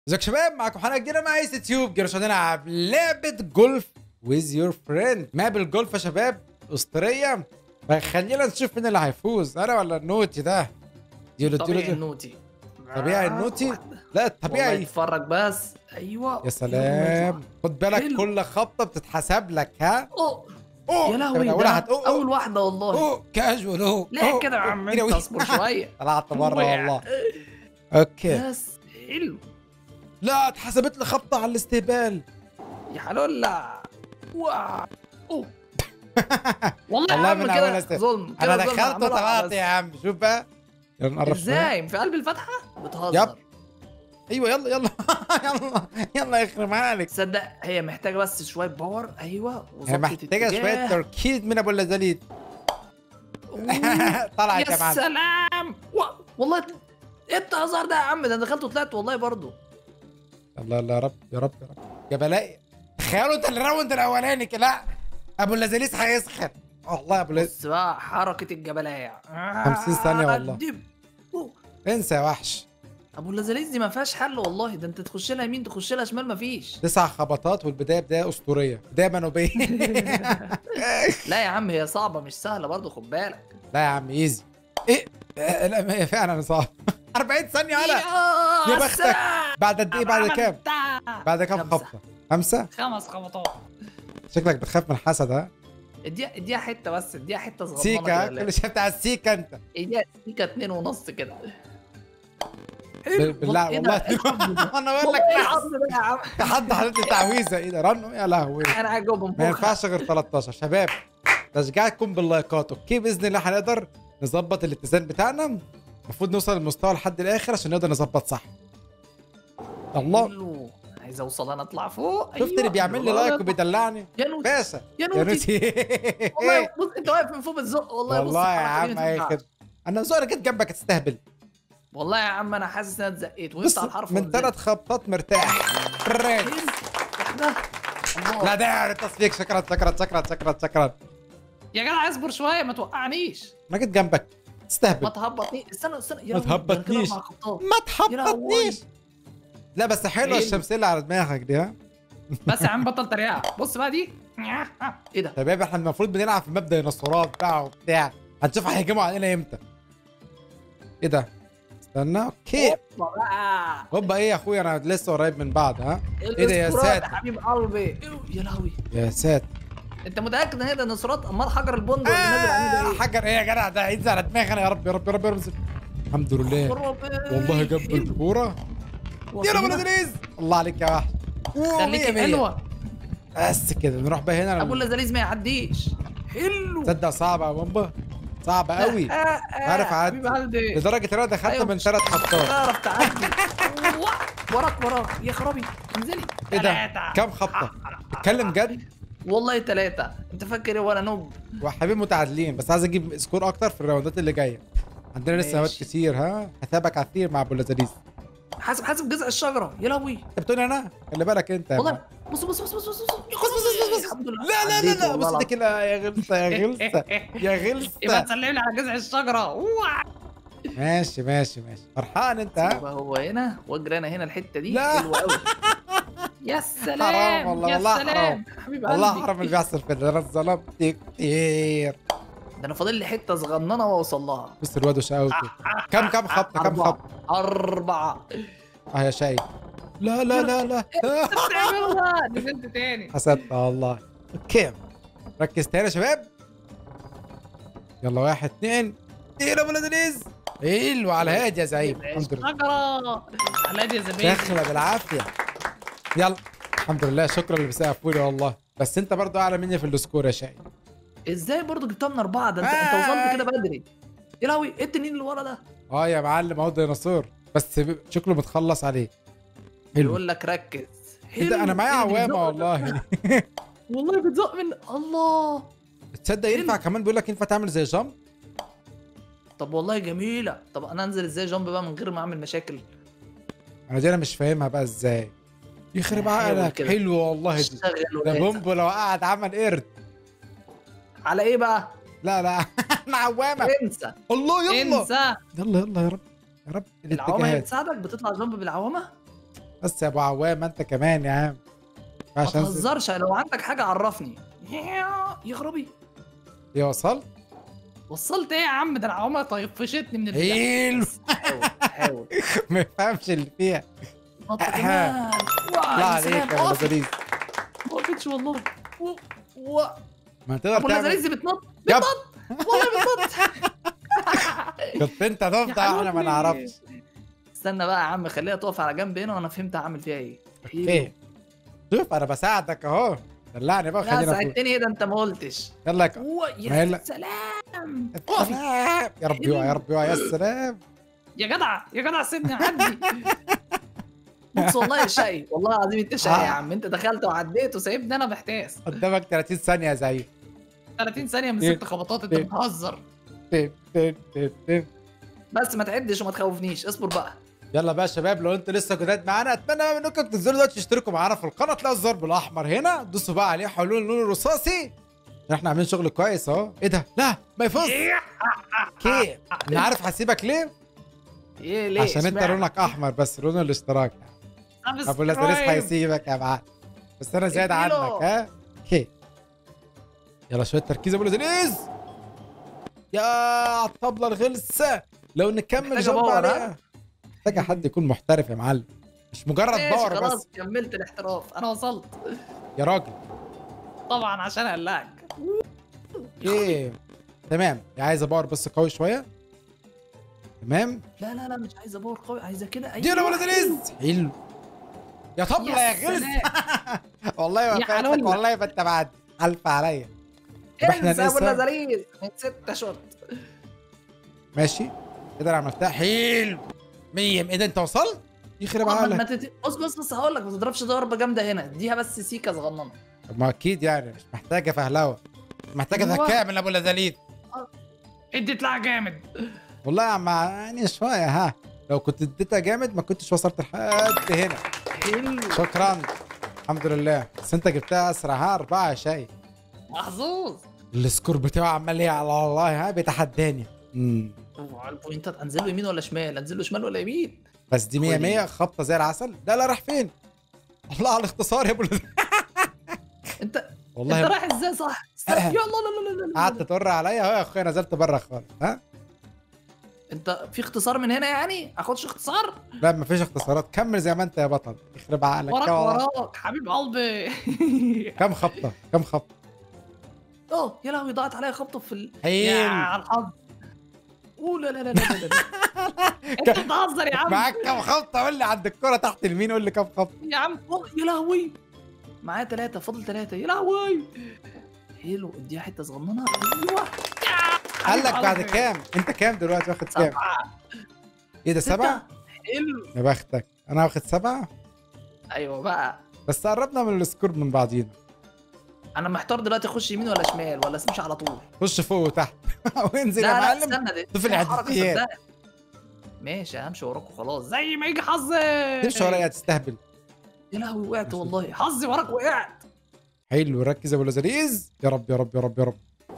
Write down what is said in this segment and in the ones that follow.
ازيك يا شباب؟ معاكم حلقه جديده مع ايس تيوب. جينا عشان نلعب لعبه جولف ويز يور فريند. ماب الجولف يا شباب اسطوريه، فخلينا نشوف مين اللي هيفوز، انا ولا النوتي ده؟ طبيعي النوتي. طبيعي النوتي؟ واحدة. لا والله الطبيعي. اتفرج بس. ايوه يا سلام، خد بالك حلو. كل خبطه بتتحسب لك. ها اوه اوه يا لهوي، اولها ده هتقوم اول واحده والله. اوه كاجوال اوه لا كده يا عم، انت اصبر شويه. طلعت بره وقع. والله. اوكي، بس حلو لا اتحسبت لي خبطه على الاستهبال. يا حلولا. واو اوه والله يا والله عم من كده اولها ظلم، انا كده ظلم. دخلت هعمله وطلعت بس. يا عم. شوف بقى، يلا نقرب شويه. ازاي في قلب الفتحه بتهزر؟ يب. ايوه يلا يلا يلا يلا يخرب عليك. تصدق هي محتاجه بس شويه باور. ايوه هي وظبطة محتاجه شويه اتجاه. تركيز من ابو اللذاذيد. أوه. طلعت يا يا معلم. سلام والله ايه التهزار ده يا عم؟ ده انا دخلت وطلعت والله برضو. يلا يلا يا رب يا رب يا رب يا بلاقي. تخيلوا انت الراوند الاولاني كده، لا ابو اللذيذ هيسخن والله يا ابو اللذيذ. بص بقى حركه الجبلايه 50 ثانية والله. الدب. أوه. انسى يا وحش. ابو اللذيذ دي ما فيهاش حل والله، ده انت تخش لها يمين تخش لها شمال ما فيش. 9 خبطات والبدايه بدايه اسطوريه، بدايه منوبيه. لا يا عم هي صعبه مش سهله برضو، خد بالك. لا يا عم ايزي. ايه لا هي فعلا صعب. 40 ثانيه على يا بختك. سلام. بعد قد ايه؟ بعد كام؟ بعد كام 5. خبطه؟ 5. 5 خبطات. شكلك بتخاف من الحسد. ها اديها حته بس، اديها حته صغننه سيكا، كده. كل شيء بتاع السيكا انت. اديها سيكا 2 ونص كده. بالله إيه والله. ده؟ إيه الحظ ده؟ انا بقول لك والله إيه لا. الحظ ده يا عم؟ حد حاطط لي تعويذه. ايه ده رنه؟ يا لهوي، انا عاجبهم ما ينفعش غير 13 شباب. تشجيعكم باللايكات. اوكي باذن الله هنقدر نظبط الاتزان بتاعنا. المفروض نوصل للمستوى لحد الاخر عشان نقدر نظبط صح. الله، عايز اوصل انا اطلع فوق. شفت اللي بيعمل لي لايك وبيدلعني؟ يا نوتي باشا يا يا نوتي. نوتي. والله بص انت واقف من فوق بتزق والله. بص والله يا الحركة دي عم ما اي تنفعش. خدمه. انا زورك جيت جنبك تستهبل. والله يا عم انا حاسس ان انا اتزقيت وقفت بص على الحرف من 3 خبطات مرتاح. فريت. واحده. الله. لا ده تصفيق. شكرا شكرا شكرا شكرا شكرا. يا جدع اصبر شويه ما توقعنيش. انا جيت جنبك ما تستهبل. تهبطنيش. استنى يا ما لهوي، ده أنا كده تهبطنيش. 4 خبطات. ما يا لهوي. تحبطنيش. لا بس حلوه حلو. الشمسيه اللي على دماغك دي. ها بس يا عم بطل تريقه. بص بقى دي. ايه ده؟ شباب احنا المفروض بنلعب في مبدأ ديناصورات بقى وبتاع. هنشوف هيهجموا علينا امتى. ايه ده؟ استنى. اوكي هوبا بقى. هوبا. ايه يا اخويا انا لسه قريب من بعض. ها ايه ده يا الاسطورات ساتر حبيب قلبي. يا لهوي. يا ساتر. انت متاكد ان هي ديناصورات؟ امال حجر البندق اللي نازل عليه ده ايه؟ حجر ايه يا جدع؟ ده هينزل على دماغي انا. يا رب يا رب يا رب يا رب. الحمد لله والله جاب الكوره. يا رب العزيز. الله عليك يا وحش. خليكي حلوه. بس كده نروح بقى هنا. ابو اللذيذ ما يعديش. حلو. تصدق صعبه يا بومبا، صعبه قوي. عارف عادي حبيب قلبي. لدرجه ان انا دخلت أيوة. من 3 خطات. تعرف تعدي. وراك يا خرابي. انزلي. ايه ده؟ 3. كام خبطه؟ اتكلم جد. والله 3. انت فاكر ايه وانا نوب؟ وحبيبي متعادلين، بس عايز اجيب سكور اكتر في الراوندات اللي جايه. عندنا لسه مواد ماشي. كتير. ها هتابعك عثير مع ابو اللذيذ. حاسب جذع الشجره. يا لهوي. انت بتقول انا؟ خلي بالك انت يا والله مان. بص بص الحمد لله. لا لا لا لا بص ده كده يا غلسه يا غلسه يا يبقى غلسه. تسلم لي على جذع الشجره. ماشي ماشي ماشي فرحان انت. ها يبقى هو هنا واجري انا هنا الحته دي. لا. حلوه قوي. يا سلام. حرام والله، يا والله سلام حرام. حبيب والله قلبي. حرام اللي بيحصل في ده. انا اتظلمت كتير. ده انا فاضل لي حته صغننه واوصل لها. بص الواد وشقاوته. كم خبطه؟ كم خبطه؟ 4. اه يا شاي. لا لا لا لا بتعملها. نزلت تاني. حسدت والله. اوكي ركز تاني يا شباب. يلا 1 2. ايه يا ابو اللذيذ. حلو على هادي يا زعيم. الحمد لله. شجره على يد يا زميلي. داخله بالعافيه. يلا الحمد لله. شكرا اللي بيسقفوا لي والله. بس انت برضو اعلى مني في السكور يا شاي. ازاي برضو جبتها من 4؟ ده انت وصلت كده بدري. يا لهوي ايه التنين اللي ورا ده؟ اه يا معلم اهو ديناصور، بس شكله متخلص عليه. حلو. بيقول لك ركز. ايه ده؟ انا معايا إيه اللي عوامه بيزق والله. والله بتزق من الله. تصدق ينفع كمان؟ بيقول لك ينفع تعمل زي جامب. طب والله جميله. طب انا انزل ازاي جامب بقى من غير ما اعمل مشاكل؟ انا مش فاهمها بقى ازاي. يخرب حاول عقلك. كده. حلو والله دي. اشتغل ده واسع. بومبو لو قعد عمل قرد. على ايه بقى؟ لا لا انا عوامه. انسى الله يلا انسى. يلا يلا يا رب يا رب. العوامه هي الاتجاهات. بتساعدك؟ بتطلع جنب بالعوامه؟ بس يا ابو عوام انت كمان يا عم. ما عشان تهزرش، لو عندك حاجه عرفني. يخربي. ايه وصلت؟ وصلت ايه يا عم؟ ده انا عمري طيفشتني من البتاع. حلو. بس حاول. ما يفهمش اللي فيها. نط كمان. الله عليك يا ابو لذيذ. ما وقفتش والله. و... ما تقدر ابو تعمل. لذيذ بتنط يب. بتنط والله بتنط. كنت انت تفضل احنا ما نعرفش. استنى بقى يا عم، خليها تقف على جنب هنا وانا فهمت هعمل فيها ايه. اوكي شوف انا بساعدك اهو. دلعني بقى لا خلينا ساعدتني ايه ده؟ انت ما قلتش. يلا يا سلام. اقفي. يا رب يقع يا رب يقع يا سلام. يا جدع يا جدع سيبني اعدي. بص والله يا شقي، والله العظيم انت شقي يا عم. انت دخلت وعديت وسايبني انا محتاس. قدامك 30 ثانية يا زعيم. 30 ثانية من 6 خبطات؟ انت بتهزر. بس ما تعدش وما تخوفنيش، اصبر بقى. يلا بقى يا شباب، لو انتوا لسه جداد معانا اتمنى بقى منكم تنزلوا دلوقتي تشتركوا معانا في القناه، تلاقوا الضرب الاحمر هنا، دوسوا بقى عليه حولوه اللون الرصاصي عشان احنا عاملين شغل كويس اهو. ايه ده؟ لا ما يفوز. كيف؟ انا عارف هسيبك ليه؟ ايه ليه؟ عشان انت لونك احمر، بس لون الاشتراك ابو لازاريس هيسيبك يا معلم، بس انا زيادة عنك. ها اوكي يلا شويه تركيز يا ابو لازاريس. يا على الطبله الغلسه. لو نكمل جنب عليها محتاجه حد يكون محترف يا معلم، مش مجرد باور بس. خلاص كملت الاحتراف، انا وصلت يا راجل. طبعا عشان اقلعك. ايه تمام، عايزه باور بس قوي شويه. تمام. لا لا لا مش عايزه باور قوي، عايزه كده. دي يا ولد العز. حلو يا طبله يا غلس. والله ما فاتك، والله ما انت بعد الف عليا. انسى ابو لازاريس من 6 شوط. ماشي كده انا عملتها. حلو 100. ايه ده انت وصلت؟ يخرب عقلك. بص هقول لك ما تضربش ضربه جامده هنا، اديها بس سيكه صغننه. طب ما اكيد يعني مش محتاجه فهلوه، محتاجه ذكاء من ابو لازاليس. اديت لها جامد والله يا عم يعني شويه. ها لو كنت اديتها جامد ما كنتش وصلت لحد هنا. حلو شكرا الحمد لله. بس انت جبتها اسرع. ها 4 يا شاي. محظوظ. السكور بتاعه عمال على الله. ها بيتحداني. البوينتات انزله يمين ولا شمال؟ انزله شمال ولا يمين؟ بس دي 100 100 خبطه زي العسل. لا راح فين؟ الله على الاختصار يا ابو انت والله انت رايح ازاي؟ صح يلا لا لا لا قعدت تقر عليا اهو يا اخويا، نزلت بره خالص. ها انت في اختصار من هنا يعني؟ اخدش اختصار؟ لا مفيش اختصارات، كمل زي ما انت يا بطل. يخرب عقلك. وراك حبيب قلبي. كم خبطه كم خبطه؟ يا لهوي ضاعت عليا خبطه في يا على الحظ. لا لا لا لا لا انت بتهزر يا عم. معاك كم خبطه؟ قول لي عند الكره تحت اليمين، قول لي كم خبطه يا عم. يا لهوي معايا 3، فاضل 3. يا لهوي حلو، اديها حته صغننه. ايوه قال لك بعد كام؟ انت كام دلوقتي؟ واخد كام؟ 7. ايه ده 7؟ حلو يا بختك، انا واخد 7. ايوه بقى بس قربنا من السكور من بعضينا. انا محتار دلوقتي اخش يمين ولا شمال ولا امشي على طول؟ خش فوق وتحت وانزل يا لا معلم. استنى دي شوف الاعداديات. ماشي همشي وراك وخلاص زي ما يجي حظي. تمشي ورايا تستهبل. يا لهوي وقعت والله، حظي وراك وقعت. حلو ركز يا ابو لازاريس. يا رب يا رب يا رب يا رب.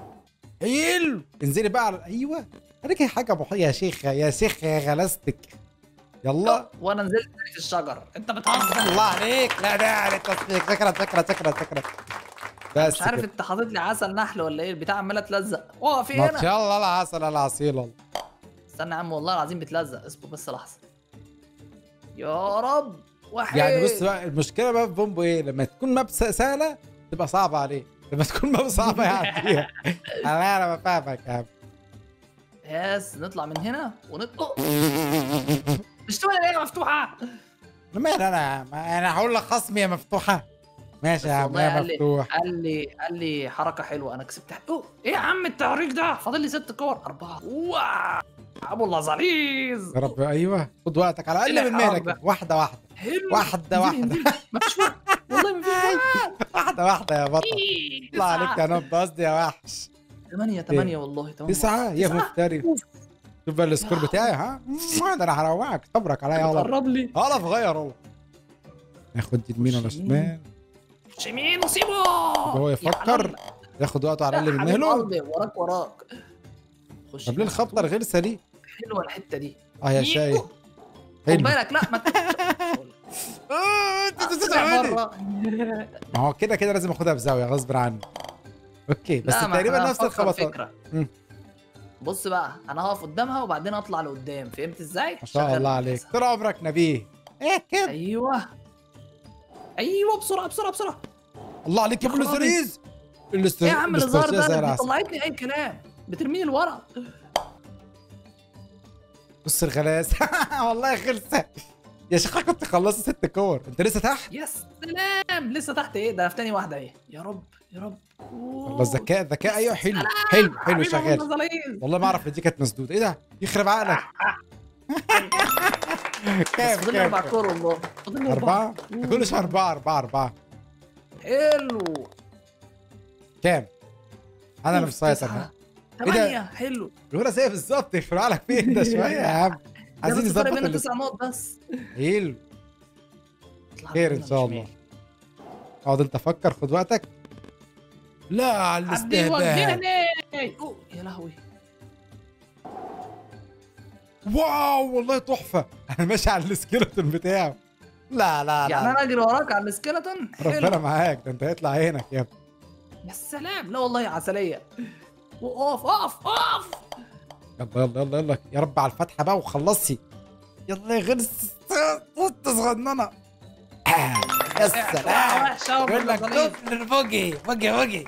حلو انزلي بقى على ايوه. عليك حاجه محيه يا شيخه يا شيخه يا غلاستك. يلا وانا نزلت في الشجر. انت بتهزر. الله عليك. لا داعي للتصفيق. شكرا. بس مش عارف انت حاطط لي عسل نحل ولا ايه؟ البتاع عماله تلزق. في ما هنا. شاء الله العسل العصيل. استنى يا عم والله العظيم بتلزق. اصبر بس لحظه. يا رب واحد. يعني بص بقى، المشكله بقى في بومبو ايه؟ لما تكون ماب سهله تبقى صعبه عليه، لما تكون ماب صعبه يعديها. انا بفهمك يا عم. يس نطلع من هنا ونطلع. مش تقول هي مفتوحه؟ مال انا هقول لك خصمي يا مفتوحه. ماشي يا عم يا مفتوح. قال لي حركه حلوه انا كسبت. ايه يا عم التحريك ده؟ فاضل لي 6 كور. 4. ابو لازاريس. يا رب ايوه خد وقتك على الاقل من مهلك. واحده حلو. واحده مفيش وقت والله مفيش وقت. واحده يا بطل. الله عليك يا نوب. قصدي يا وحش. 8 والله 8. 9 يا مفتري. شوف بقى السكور بتاعي. ها ده انا هروقك. صبرك عليا. يلا قرب لي. غير والله. ياخد يمين ولا شمال؟ يمين وسيبه. هو يفكر ياخد وقته على الاقل من مهله. وراك. خش. طب ليه الخبطه الغلسه دي؟ حلوه الحته دي. يا شاي. خد بالك. لا ما طلع بره. ما هو كده كده لازم اخدها بزاويه غصب عني. اوكي بس لا، ما تقريبا إحنا نفس هنفكر الخبطات. فكرة. مم. بص بقى، انا هقف قدامها وبعدين اطلع لقدام، فهمت ازاي؟ ما شاء شغل الله عليك، الكيسة. طول عمرك نبيه. ايه كده. ايوه ايوه، بسرعه بسرعه بسرعه. الله عليك يا ابو يا خرابي. الزريز. ايه يا عم الهزار الاستراتيجيه زي ده؟ العسل. بيطلعتني اي كلام، بترميني لورا. بص الغلاس. والله خلصت يا شيخ، كنت خلصت 6 كور، انت لسه تحت. يا سلام، لسه تحت ايه؟ ده انا في تاني واحده اهي. يا رب يا رب. والله الذكاء الذكاء، ايوه حلو سلام. حلو حلو حبيبي أبو شغال. النزالين. والله ما اعرف ان دي كانت مسدوده. ايه ده يخرب عقلك. بس كام فاضل لي 4 كام كور والله، فاضل لي 4 كلش 4. حلو. كام؟ انا اللي مسيطر ها. ايه ده؟ 8 حلو. الورقه زي بالظبط، يخرب عقلك فين ده شويه يا عم. ده عايزين بس فرق نظبط بيننا 9 نقط بس. حلو. اطلع خير بينا ان شاء شمال. الله. اقعد انت فكر، خد وقتك. لا على حد الاستهبال. يوجهني. اوه يا لهوي. واو والله تحفه. انا ماشي على السكيلتون بتاعه. لا لا يعني لا، انا اجري وراك على السكيلتون. ربنا حلو. معاك، ده انت هيطلع عينك يا ابني. يا سلام، لا والله عسليه. وقف اقف اقف. يلا يلا يلا يلا يا رب على الفتحه بقى وخلصي. يلا يا غلس انت صغننه. يا سلام. وحشه بقول لك وبالنظالين. دبل بوجي بوجي.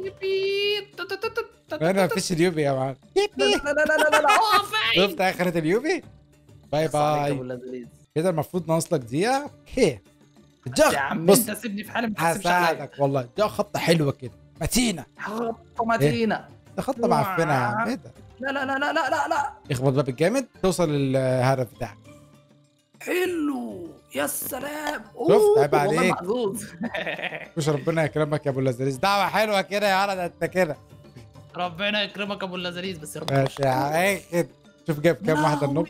انا مفيش اليوبي يا معلم. لا لا لا لا لا لا، اقف. شفت اخرة اليوبي. باي باي. كده المفروض ناقص لك دقيقه. اوكي يا جا عم بص انت سيبني في حالي، ما تحسبش عليا. هساعدك والله. جا خطه حلوه كده متينه. خطه متينه. ده خطه معفنه يا عم. ايه ده؟ لا لا لا لا لا لا لا. اخبط بقى بالجامد توصل للهدف بتاعك. حلو. يا سلام. شفت؟ عيب والله عليك. محظوظ. مش ربنا يكرمك يا ابو اللذيذ. دعوه حلوه كده يا ولد انت كده. ربنا يكرمك ابو اللذيذ، بس يا رب. ماشي يا اخي. شوف جايب كام واحده النوب.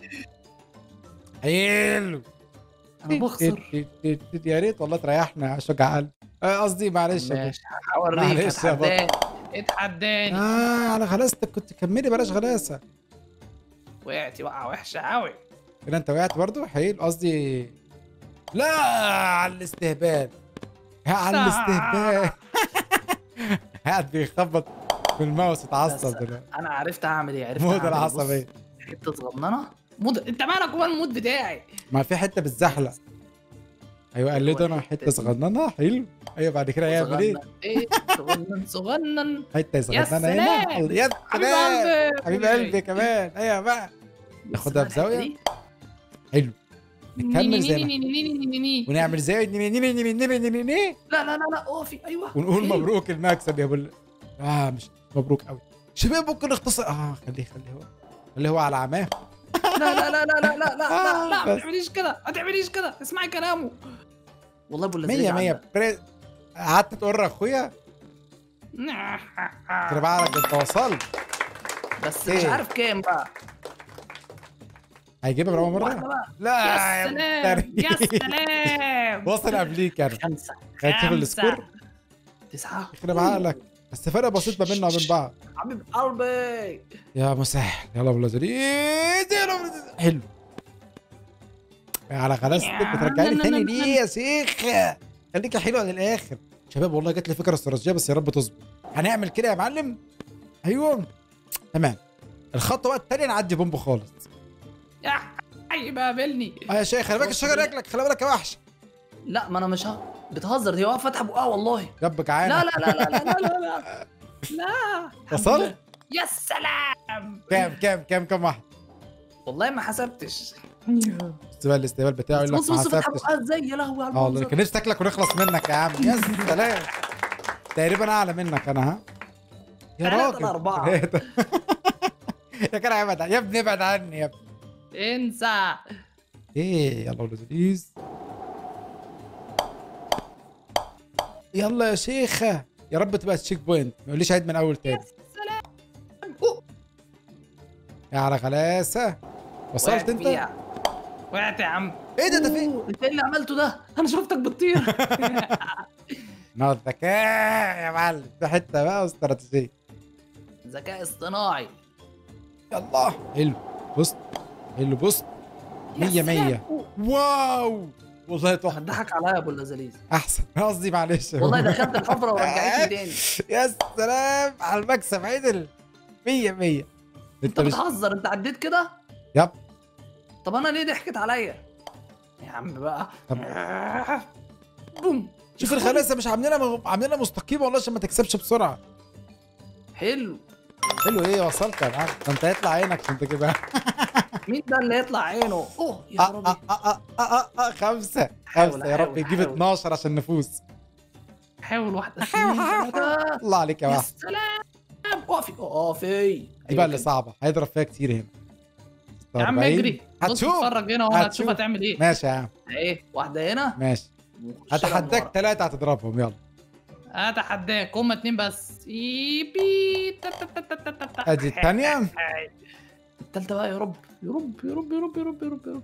حلو. انا بخسر. يا ريت والله تريحنا يا شجع قلب. قصدي معلش يا ماشي هوريك، معلش يا بطل. اتحداني اتحداني. على غلاستك كنت كملي، بلاش غلاسه. وقعتي وقعه وحشه قوي. كده انت وقعت برضو. حلو قصدي. لا على الاستهبال. على الاستهبال. قاعد بيخبط في الماوس، اتعصب دلوقتي. انا عرفت اعمل ايه، عرفت مود اعمل ايه. العصبيه. بص، حته صغننه. انت مالك جوه المود بتاعي. ما في حته بالزحلق. ايوه قلده انا حته صغننه. حلو. ايوه بعد كده هيعمل ايه؟ ايه صغنن صغنن. حته صغننه سلام. هنا. يا حبيب سلام. قلبي. حبيب قلبي كمان. ايوه بقى. ناخدها بزاويه. حلو. نكمل زي ما ونعمل زي لا لا لا لا، اقفي. ايوه ونقول حلو. مبروك المكسب يا ابو مش مبروك قوي. شباب ممكن نختصر. خليه هو على عماه. لا لا لا لا لا لا لا لا، ما بس. تعمليش كده، ما تعمليش كده، اسمعي كلامه. والله ابو اللذيذ 100 قعدت تقول اخويا خرب بالك انت وصلت. بس إيه؟ مش عارف كام بقى. هيجيبها من اول واحدة مره. بقى. لا يا سلام يا سلام. وصل قبليك انا. 5 هتشوف السكور. 9. يخرب عقلك. بس فرق بسيط ما بيننا وبين بعض. حبيب قلبي. يا مسهل. يلا ابو اللذيذ. حلو. على غلاستك بترجعني تاني ليه يا شيخ؟ خليك حلوه للاخر. شباب والله جات لي فكره استراتيجيه، بس يا رب تظبط. هنعمل كده يا معلم. ايوه تمام. الخطوه بقى التانيه نعدي بومب خالص. يا حبيبي قابلني. يا شيخ خلي بالك الشجره رجلك، خلي بالك يا وحش. لا ما انا مش بتهزر، دي واقفه فاتحه بقها والله. جنبك عانى. لا لا لا لا لا لا لا لا. وصلت؟ يا سلام. كام واحد؟ والله ما حسبتش. بص بقى الاستقبال بتاعه يقول لك بص ما بص فتحه حسبتش. بقها ازاي. يا لهوي على والله المنظر. كان نفسي تاكلك ونخلص منك يا عم. يا سلام. تقريبا اعلى منك انا. ها يا 3 راجل. 4. يا كده ابعد يا ابني، ابعد عني يا ابني. انسى. ايه يلا ولذيذ. يلا يا شيخه. يا رب تبقى تشيك بوينت، ما يقوليش عيد من اول تاني. سلام. يا على غلاسه. وصلت انت؟ وقعت يا عم. ايه ده فين؟ انت ايه اللي عملته ده؟ انا شفتك بتطير. نقط ذكاء يا معلم. ده حته بقى استراتيجيه. ذكاء اصطناعي. يلا حلو. بص حلو. بص 100 100. واو والله تحفه. هتضحك عليا يا ابو اللذيذ. احسن قصدي معلش. والله دخلت الحفره ورجعتني تاني. يا سلام على المكسب عدل 100 100. انت بتهزر، انت عديت كده؟ يب. طب انا ليه ضحكت عليا يا عم بقى؟ طب بوم. شوف الخلاصه مش عاملينها مستقيمه والله عشان ما تكسبش بسرعه. حلو. حلو ايه وصلت يا معلم؟ ده انت هيطلع عينك عشان تجيبها. مين ده اللي يطلع عينه؟ اوه يا ربي. خمسة يا رب يجيب 12 عشان نفوز. حاول واحدة اثنين ثلاثة. الله عليك يا واحد. يا سلام. اقفي دي بقى اللي صعبة، هيضرب فيها كتير هنا. يا عم اجري. هتشوف. اتفرج هنا وانا هتشوف هتعمل ايه. ماشي يا عم. ايه واحدة هنا. ماشي. هتحداك 3 هتضربهم يلا. اتحداك هما 2 بس. يبي. ادي الثانية. الثالثة بقى. يا رب يا رب يا رب يا رب يا رب يا رب يا رب.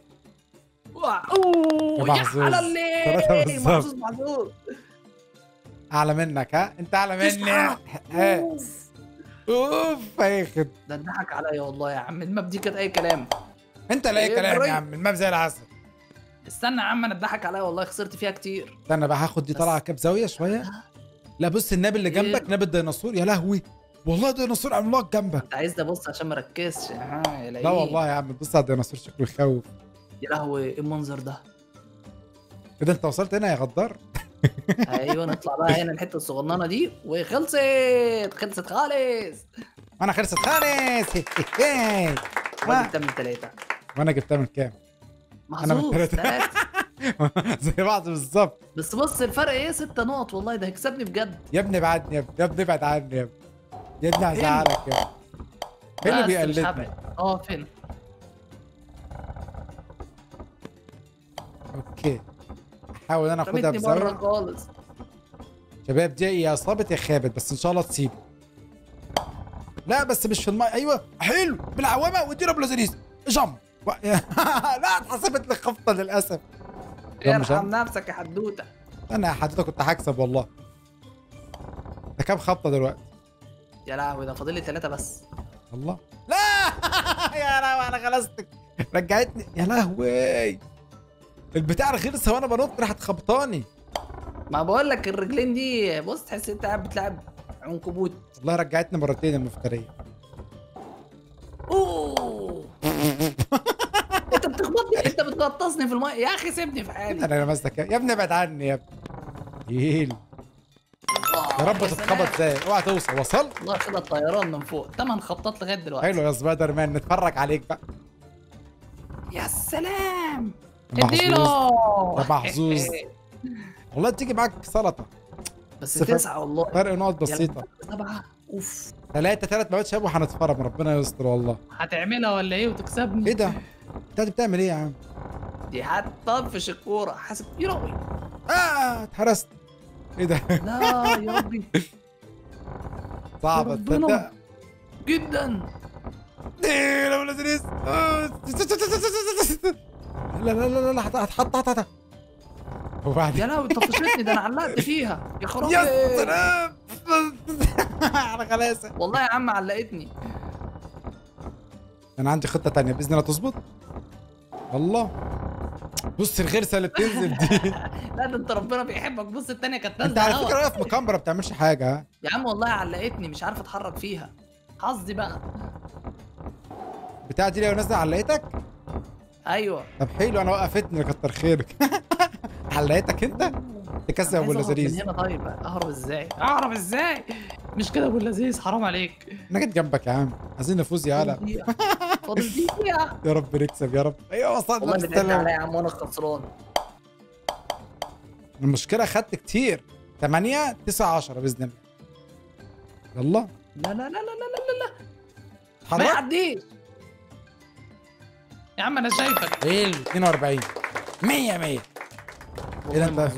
اوه يا على الليل. محظوظ. اعلى منك ها؟ انت اعلى مني. اوف هياخد. ده اتضحك عليا والله يا عم. الماب دي كانت اي كلام. انت لا اي كلام يا عم، الماب زي العسل. استنى يا عم، انا اتضحك عليا والله، خسرت فيها كتير. استنى بقى هاخد دي طالعه كاب زاويه شويه. لا بص الناب اللي جنبك ناب الديناصور. يا لهوي والله ديناصور عملاق جنبك. انت عايزني ابص عشان ما اركزش؟ يا لا والله يا عم بص على الديناصور شكله يخوف. يا لهوي ايه المنظر ده؟ كده انت وصلت هنا يا غدار. ايوه نطلع بقى هنا الحته الصغننه دي وخلصت خالص. وانا خلصت خالص. وانا جبتها من 3. وانا جبتها من كام؟ انا من 3. زي بعض بالظبط. بس بص الفرق ايه 6 نقط والله، ده هيكسبني بجد. يا ابني ابعدني يا ابني ابعد عني يا ابني. يا ابني هزعلك يا ابني. فين اللي بيقلدني؟ فين؟ اوكي احاول انا اخدها بزاويه بره خالص. شباب دي يا صابت يا خابت، بس ان شاء الله تصيب. لا بس مش في الماء. ايوه حلو بالعوامه وادينا بلازريس جم. لا اتحسبت لي خبطه للاسف. ارحم نفسك يا حدوته. انا يا حدوته كنت هكسب والله. ده كام خبطه دلوقتي؟ يا لهوي ده فاضل لي 3 بس. الله لا. يا لهوي انا خلصتك. رجعتني يا لهوي. البتاع رخيص وانا بنط راحت خبطاني. ما بقول لك الرجلين دي بص تحس انت قاعد بتلعب عنكبوت. والله رجعتني مرتين المفتريه. اوه. انت بتخبطني، انت بتغطسني في الماء يا اخي، سيبني في حالي. انا لمستك يا ابني ابعد عني يا ابني. يا رب تتخبط زي اوعى توصل. وصلت والله كده الطيران من فوق 8 خبطات لغايه دلوقتي. حلو يا سبايدر مان نتفرج عليك بقى. يا سلام اديله. ده محظوظ والله. تيجي معاك سلطه بس 9 والله فرق نقط بسيطه. 7 اوف 3 مواد شباب وهنتفرج ربنا يستر والله. هتعملها ولا ايه وتكسبني؟ ايه ده؟ انت بتعمل ايه يا عم؟ دي هتطفش الكوره حاسب يا ربي. اتهرست. ايه ده؟ لا يا ربي صعبه تصدق جدا. ايه لو لازم. لا لا لا لا هتحط وبعدين يا لهوي طفشتني. ده انا علقت فيها يا خرابي. يا سلام على غلاسه. والله يا عم علقتني. انا عندي خطه تانية باذن الله تظبط. الله بص الغرسه اللي بتنزل دي. لا ده انت ربنا بيحبك. بص التانية كانت نازله. انت على فكره واقف مكمبره ما بتعملش حاجه. ها يا عم والله علقتني مش عارف اتحرك فيها. حظي بقى. بتاع دي لو نازله علقتك. ايوه طب حلو انا وقفتني كتر خيرك. علقتك انت تكسب ابو اللذيذ. من هنا طيب اهرب ازاي؟ اهرب ازاي؟ مش كده ابو اللذيذ حرام عليك. انا جيت جنبك يا عم عايزين نفوز يا هلا. فاضل دقيقة. يا رب نكسب يا رب. ايوه وصلنا. والله بتعدي عليا يا عم وانا خسران. المشكله خدت كتير. 8 9 10 باذن الله. يلا لا لا لا لا لا لا لا ما يعديش يا عم. انا شايفك. حلو 42 100 100. ايه انت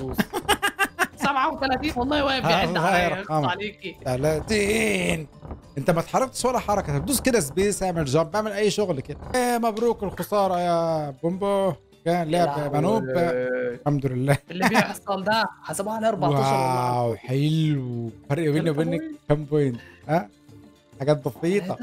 37 والله واقف بيعد عليا. عليكي 30. انت ما اتحركتش ولا حركه. تدوس كده سبيس اعمل جامب اعمل اي شغل كده. مبروك الخساره يا بومبو. كان لعب منوب. الحمد لله. اللي بيحصل ده حسبوها على 14. واو حلو. فرق بيني وبينك كام بوينت؟ ها حاجات بسيطه.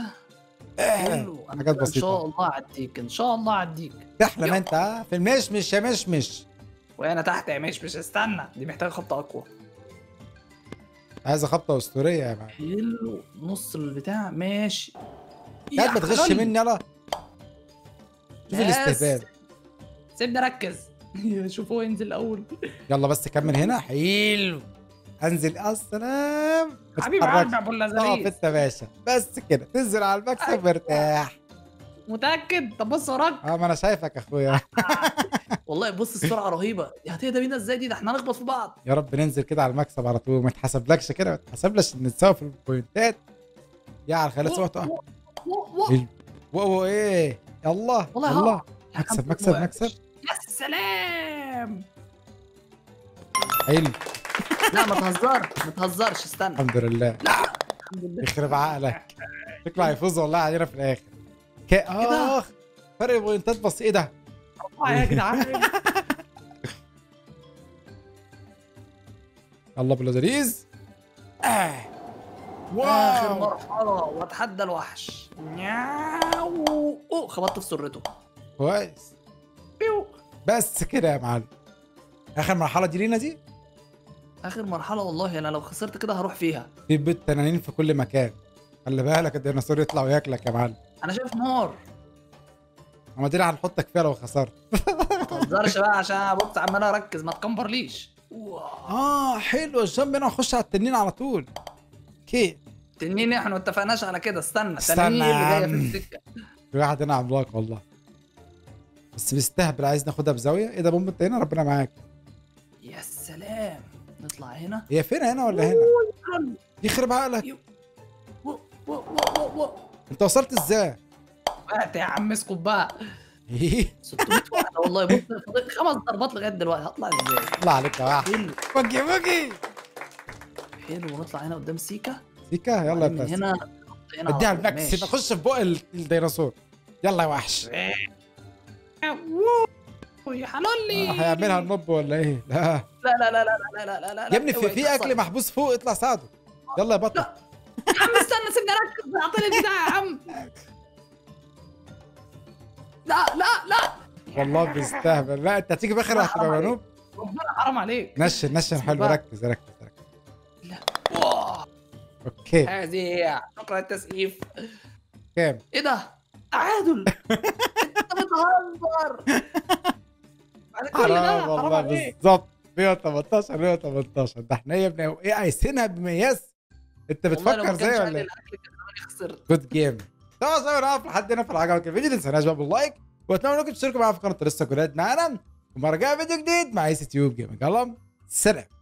حاجات بسيطه. ان شاء الله اعديك ان شاء الله اعديك. تحلم انت في المشمش يا مشمش. وهنا تحت يا مش استنى، دي محتاجه خبطه اقوى. عايزه خبطه اسطوريه يا معلم. حلو، نص البتاع ماشي. قاعد ما تغش مني يلا. شوف الاستهبال. سيبني اركز. شوف هو ينزل الاول. يلا بس كمل هنا. حلو. انزل. السلام. حبيبي قلبي يا ابو اللذيذ. انت باشا بس كده تنزل على المكسب مرتاح. متاكد؟ طب بص وراك. ما انا شايفك يا اخويا. والله بص السرعه رهيبه. هتهدى بينا ازاي دي؟ ده احنا هنخبط في بعض. يا رب ننزل كده على المكسب على طول. ما تحسبلكش كده، ما تحسبلش ان نتساوي في البوينتات. يا على خلينا سوا تقع. واو ايه. يلا يلا. مكسب مكسب مكسب. يا سلام. حلو. لا ما تهزرش استنى. الحمد لله. لا الحمد لله. يخرب عقلك. شكله هيفوز والله علينا في الاخر. اخ فرق بوينتات بس. ايه ده؟ يا جدعان. يلا باللذيذ. واو. اخر مرحله واتحدى الوحش. اوه خبطت في سرته. كويس. بس كده يا معلم. اخر مرحله دي لينا دي. اخر مرحله والله انا لو خسرت كده هروح فيها. في بيت تنانين في كل مكان. خلي بالك الديناصور يطلع وياكلك يا معلم. انا شايف نار. اما دي هنحطك فيها لو خسرت. ما تهزرش بقى عشان بص عمال اركز ما تكمبرليش. حلو الجنب هنا. نخش على التنين على طول. اوكي. تنين احنا ما اتفقناش على كده. استنى التنين اللي جايه في السكه. في واحد هنا عملاق والله. بس بيستهبل. عايز ناخدها بزاويه. ايه ده بومب انت هنا؟ ربنا معاك. يا سلام. نطلع هنا. هي فين هنا ولا هنا؟ يخرب عقلك. انت وصلت ازاي؟ وقت يا عم اسكت بقى. 600 واحده والله. بص فاضل 5 ضربات لغايه دلوقتي. هطلع ازاي؟ الله عليك يا واحد. بوجي بوجي. حلو. ونطلع هنا قدام سيكا. سيكا يلا يا من هنا اديها الماكس. يبقى خش في بق الديناصور. يلا يا وحش. يا حلولي. هيعملها النوب ولا ايه؟ لا لا لا لا لا لا لا لا يا ابني في اكل محبوس فوق. اطلع ساعده. يلا يا بطل. يا عم استنى سيبني اركز. اعطيني البتاع يا عم. لا لا لا والله بيستهبل. لا انت هتيجي باخر هتبقى منوب. ربنا حرام عليك. نشن حلو. ركز. لا اوكي. هذه شكرا التسقيف. كام؟ ايه ده؟ تعادل. انت بتهزر. حرام والله. بالظبط 118. ده احنا يا ابني ايه عايزينها بمياس. انت بتفكر زي ولا ايه؟ جود جيم. طبعا زي ما نعرف لحد هنا في عجبك الفيديو ما تنساش بقى باللايك. واتمنى انكم تشتركوا معانا في قناه لسه جداد معانا. ومره جايه فيديو جديد مع ايس تيوب جيمنج. يلا سلام.